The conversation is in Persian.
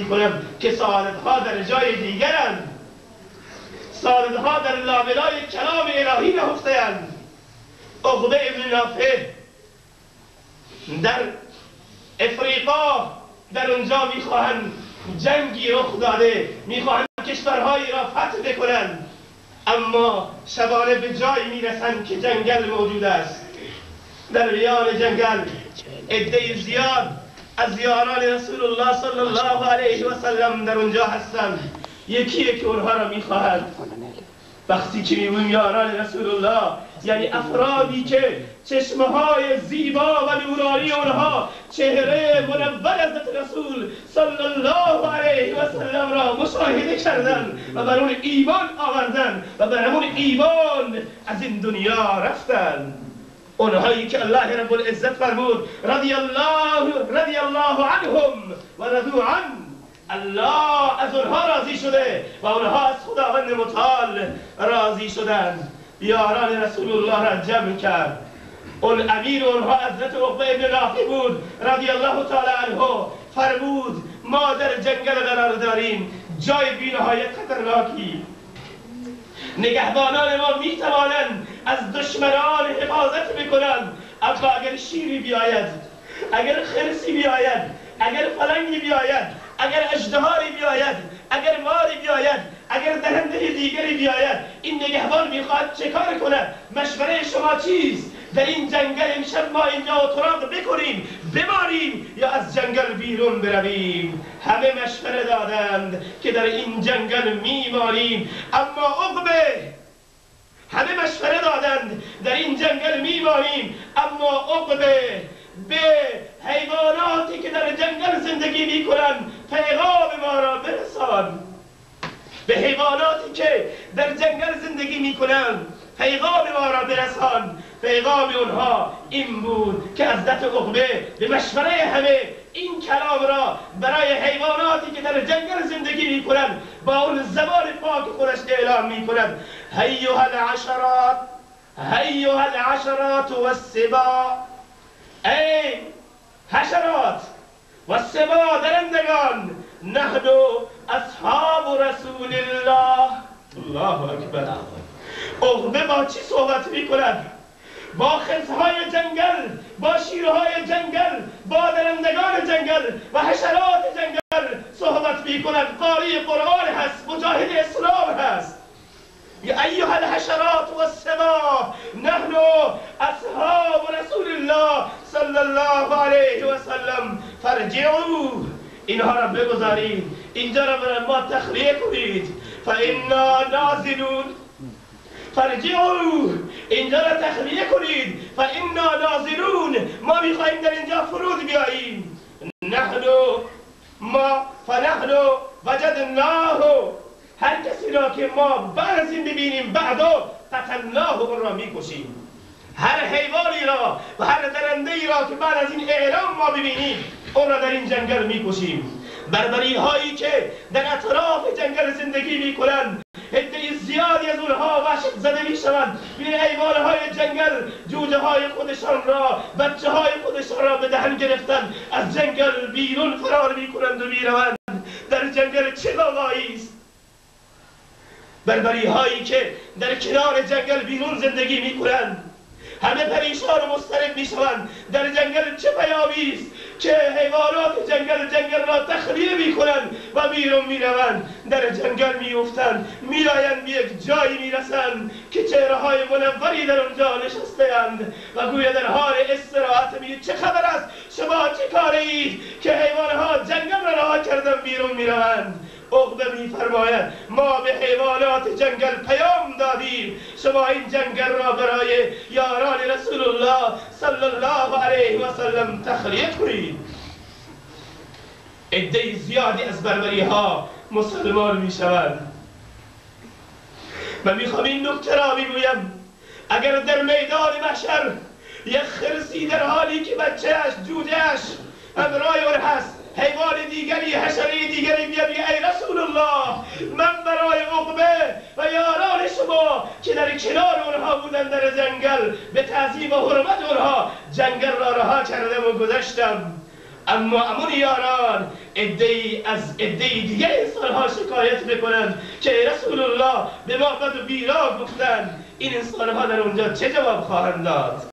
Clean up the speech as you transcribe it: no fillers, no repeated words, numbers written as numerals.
میکنم که سعادتها در جای دیگرند. سعادتها در لابلای کلام الهی نهفته‌اند. عقبه ابن نافع در افریقا در اونجا میخواهند جنگی رخ داده، میخواهند کشورهایی را فتح بکنند، اما شبانه به جایی میرسند که جنگل موجود است. در میان جنگل عده زیاد از یاران رسول الله صلی الله علیه و سلم در اونجا هستند. یکی که اونها را میخواهند. وقتی که میگویم یاران رسول الله یعنی افرادی که چشمهای زیبا و نورانی اونها چهره منور حضرت رسول صلی الله علیه و سلم را مشاهده کردند و بر اون ایمان آوردند و بر اون ایمان از این دنیا رفتند. اونهایی که الله رب العزت فرمود رضی الله عنهم و رضوا عنه، الله از اونها راضی شده و اونها از خداوند متعال راضی شدند. یاران رسول الله را جمع کرد. اون امیر اونها حضرت عقبه ابن نافع بود رضی الله تعالی عنه. فرمود ما در جنگل قرار داریم، جای بی‌نهایت خطرناکی، نگهبانان ما میتوانند از دشمنان حفاظت بکنند، اما اگر شیری بیاید، اگر خرسی بیاید، اگر فلنگی بیاید، اگر اژدهاری بیاید، اگر ماری بیاید، اگر درنده دیگری بیاید، این نگهبان میخواهد چه کار کند؟ مشوره شما چیست؟ در این جنگل امشب ما اینجا اتراق بکنیم بمانیم یا از جنگل بیرون برویم؟ همه مشوره دادند که در این جنگل میمانیم. اما عقبه همه مشوره دادند در این جنگل میمانیم، اما عقبه به حیواناتی که در جنگل زندگی میکنند پیغام ما را برسان. به حیواناتی که در جنگل زندگی میکنند پیغام ما را برسان. پیغام اونها این بود که حضرت عقبه به مشوره همه این کلام را برای حیواناتی که در جنگل زندگی میکنند با اون زبان پاک خودش اعلام میکنند. ایها العشرات والسباع، ای حشرات و سبا درندگان، نحن اصحاب رسول الله. الله اکبر. عقبه با چی صحبت میکند؟ با خرسهای جنگل، با شیرهای جنگل، با درندگان جنگل و حشرات جنگل صحبت میکند. قاری قرآن هست، مجاهد اسلام هست. یا ایها الحشرات والسباع نحن اصحاب رسول الله صلی الله علیه و سلم فرجعوا، اینها را بگذارید، اینجا را برای ما تخلیه کنید. فانا نازلون، فرجعوا، اینجا را تخلیه کنید. فانا نازلون، ما میخواهیم در اینجا فرود بیاییم. فنحن وجدناه، هر کسی را که ما بعد از این ببینیم بعدا قتلناه، اون را میکشیم. هر حیوانی را و هر درنده‌ای را که بعد از این اعلام ما ببینیم اون را در این جنگل میکشیم. بربری هایی که در اطراف جنگل زندگی میکنند عده زیادی از اونها وحشت زده میشوند. بین حیوان های جنگل جوجه های خودشان را، بچه های خودشان را به دهن گرفتن از جنگل بیرون فرار میکنند و میروند. در جنگل چه غذایی است؟ بربری هایی که در کنار جنگل بیرون زندگی میکنند همه پریشان و مضطرب میشوند. در جنگل چه پیامی است که حیوانات جنگل را تخلیه میکنند و بیرون میروند، در جنگل میافتند، میآیند به یک جایی میرسند که چهره های منوری در اونجا نشسته‌اند و گویا در حال استراحت میگویند چه خبر است؟ شما چه کاره اید که حیوانها جنگل را رها کردن بیرون میروند؟ عقبه میفرماید ما به حیوانات جنگل پیام دادیم شما این جنگل را برای یاران رسول الله صلی الله علیه و سلم تخلیه کنید. عده زیادی از بربری ها مسلمان میشوند. من میخوام این نکته را بگویم، اگر در میدان محشر یک خرسی در حالی که بچه‌اش جوجه‌اش همراه اون هست، حیوان دیگری، حشره دیگری بیاد بگه ای رسول الله من برای عقبه و یاران شما که در کنار اونها بودن در جنگل به تعظیم و حرمت اونها جنگل را رها کردم و گذشتم، اما امون یاران عده‌ای از عده‌ای دیگه انسان‌ها شکایت میکنند که رسول الله به ما بد و بیرا گفتند. این انسان‌ها در اونجا چه جواب خواهند داد؟